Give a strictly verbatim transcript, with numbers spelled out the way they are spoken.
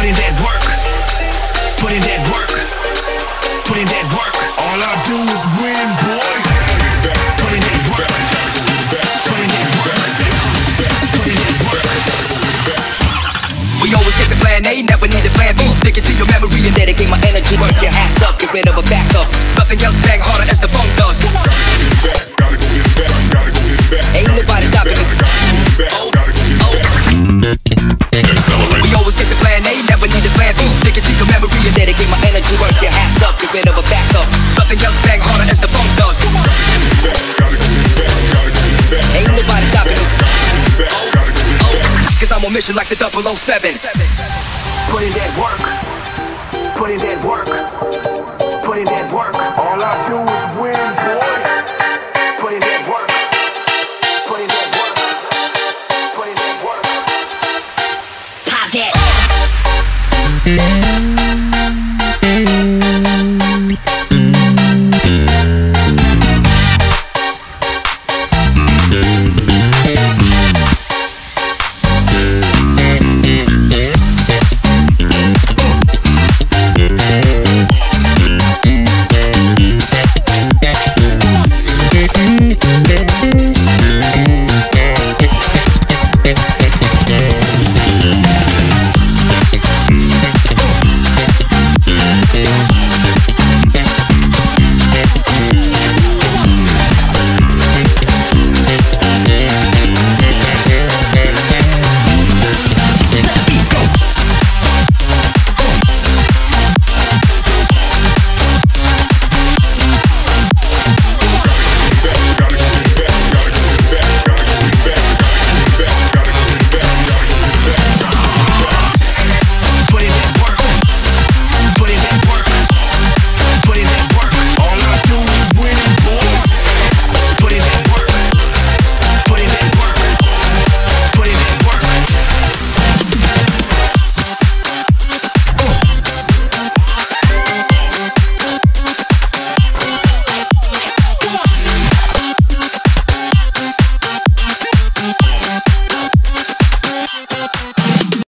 Put in that work. Put in that work. Put in that work. All I do is win, boy. Put in that work. Put in that work. Put in that work. We always get the plan A, never need a plan B. Stick it to your memory and dedicate my energy. Work your ass up, get rid of a backup. Nothing else bang harder as the funk does. Gotta go get back, gotta go get back. Ain't nobody stopping me. Oh, oh. We always get the plan A, never need a plan B. Stick it to your memory and dedicate my energy. Work your ass up, get rid of a backup. Nothing else bang harder as the funk does. Ain't nobody stopping me. Cause I'm on mission like the double oh seven. Put in that work. Put in that work. Put in that work. All I do is win, boy. Put in that work. Put in that work. Put in that work. Pop that.